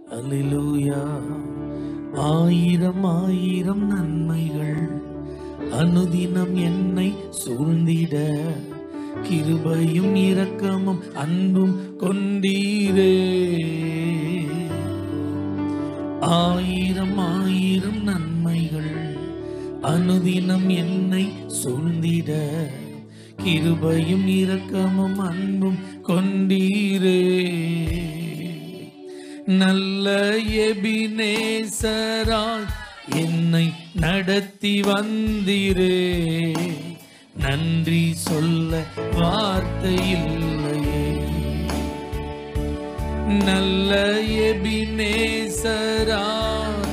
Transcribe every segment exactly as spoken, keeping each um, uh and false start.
அல்லேலூயா. ஆயிரம் ஆயிரம் நன்மைகள் அனுதினம் என்னை சூழ்ந்திட, கிருபையும் இரக்கமும் அன்பும் கொண்டீரே. ஆயிரம் ஆயிரம் நன்மைகள் அனுதினம் என்னை சூழ்ந்திட, கிருபையும் இரக்கமும் அன்பும் கொண்டீரே. நல்ல எபினேசராய் என்னை நடத்தி வந்தீரே, நன்றி சொல்ல வார்த்தை இல்லையே. நல்ல எபினேசராய்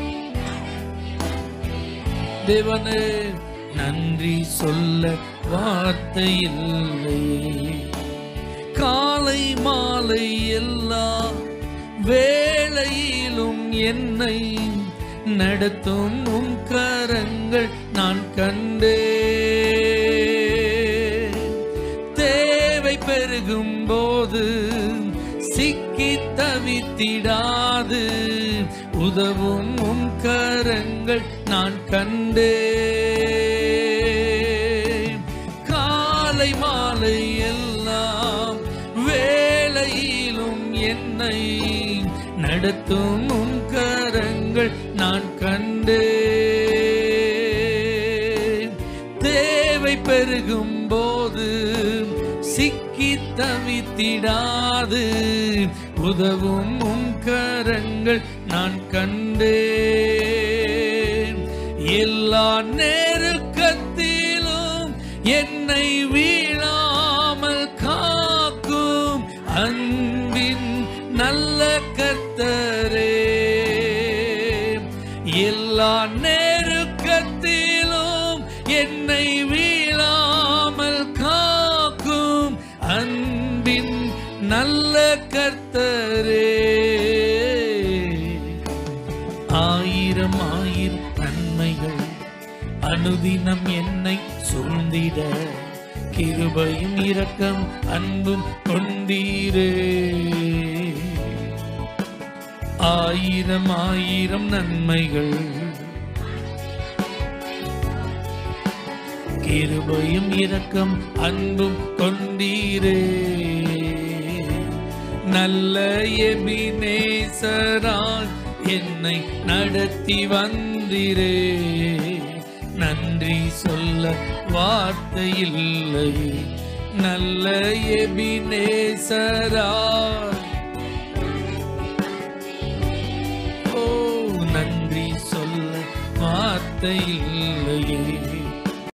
தேவனே, நன்றி சொல்ல வார்த்தை இல்லையே. காலை மாலை எல்லா வேளையிலும் என்னை நடத்தும் உம் கரங்கள் நான் கண்டே. தேவை பெருகும் போது சிக்கி தவித்திடாது உதவும் உம் கரங்கள் நான் கண்டே. காலை மாலை எல்லாம் வேளையிலும் என்னை நடத்தும் உம் கரங்கள் நான் கண்டே. தேவை பெருகும் போது சிக்கி தவித்திடாது உதவும் உம் கரங்கள் நான் கண்டே. எல்லா நெருக்கத்திலும் என்னை வீழாமல் காக்கும் அன்பின் நல்ல கர்த்தரே. எல்லா நெருக்கத்திலும் என்னை வீழாமல் காக்கும் அன்பின் நல்ல கர்த்தரே. ஆயிரம் ஆயிரம் நன்மைகள் அனுதினம் என்னை சூழ்ந்திட, கிருபையும் இரக்கம் அன்பும் கொண்டீரே. ஆயிரம் ஆயிரம் நன்மைகள் கிருபையும் இரக்கம் அன்பும் கொண்டீரே. நல்ல எபினேசராய் என்னை நடத்தி வந்தீரே, நன்றி சொல்ல வார்த்தை இல்லையே. நல்ல எபினேசராய் ஓ நன்றி சொல்ல வார்த்தை இல்லையே.